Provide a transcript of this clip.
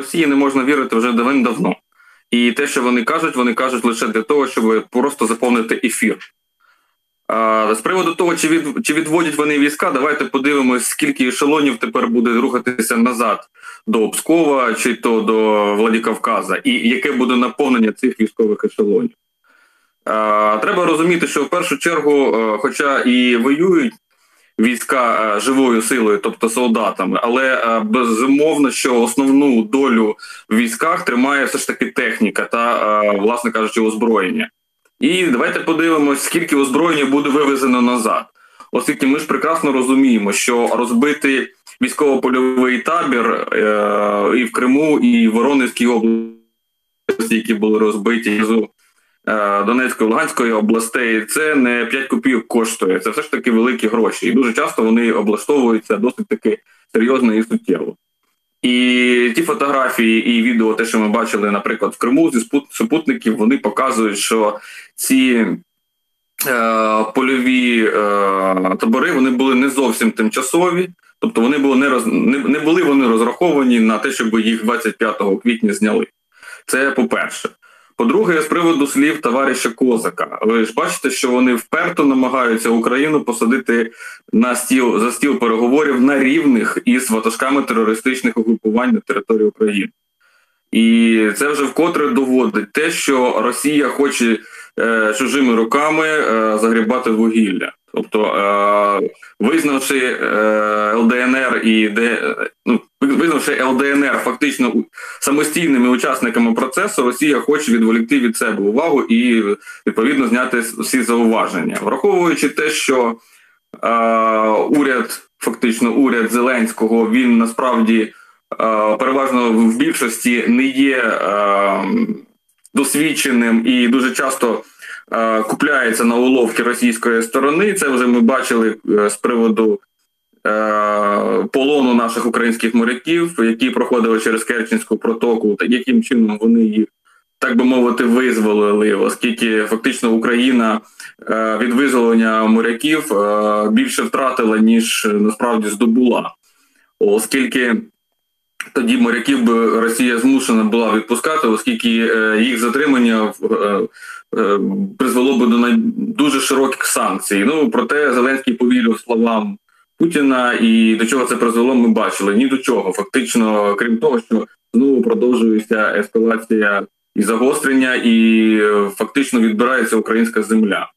Росії не можна вірити вже давним-давно. І те, що вони кажуть лише для того, щоб просто заповнити ефір. З приводу того, чи відводять вони війська, давайте подивимось, скільки ешелонів тепер буде рухатися назад до Пскова чи то до Владикавказа, і яке буде наповнення цих військових ешелонів. Треба розуміти, що в першу чергу, хоча і воюють війська живою силою, тобто солдатами, але безумовно, що основну долю в військах тримає все ж таки техніка та, власне кажучи, озброєння. І давайте подивимось, скільки озброєння буде вивезено назад. Оскільки ми ж прекрасно розуміємо, що розбити військово-польовий табір і в Криму, і в Воронезькій області, які були розбиті з Донецької, Луганської областей, це не 5 копійок коштує, це все ж таки великі гроші. І дуже часто вони облаштовуються досить таки серйозно і суттєво. І ті фотографії і відео, те, що ми бачили, наприклад, в Криму зі супутників, вони показують, що ці польові табори, вони були не зовсім тимчасові, тобто вони були не були вони розраховані на те, щоб їх 25 квітня зняли. Це по-перше. По-друге, з приводу слів товариша Козака. Ви ж бачите, що вони вперто намагаються Україну посадити за стіл переговорів на рівних із ватажками терористичних угрупувань на території України. І це вже вкотре доводить те, що Росія хоче чужими руками загрібати вугілля. Тобто, визнавши ЛДНР фактично самостійними учасниками процесу, Росія хоче відволікти від себе увагу і, відповідно, зняти всі зауваження. Враховуючи те, що уряд Зеленського, він насправді переважно в більшості не є досвідченим і дуже часто купляється на уловки російської сторони. Це вже ми бачили з приводу полону наших українських моряків, які проходили через Керченську протоку, яким чином вони їх, так би мовити, визволили, оскільки фактично Україна від визволення моряків більше втратила, ніж насправді здобула. Оскільки тоді моряків би Росія змушена була відпускати, оскільки їх затримання призвело би до дуже широких санкцій. Проте Зеленський повірив словам Путіна, і до чого це призвело, ми бачили. Ні до чого. Фактично, крім того, що знову продовжується ескалація і загострення, і фактично відбирається українська земля.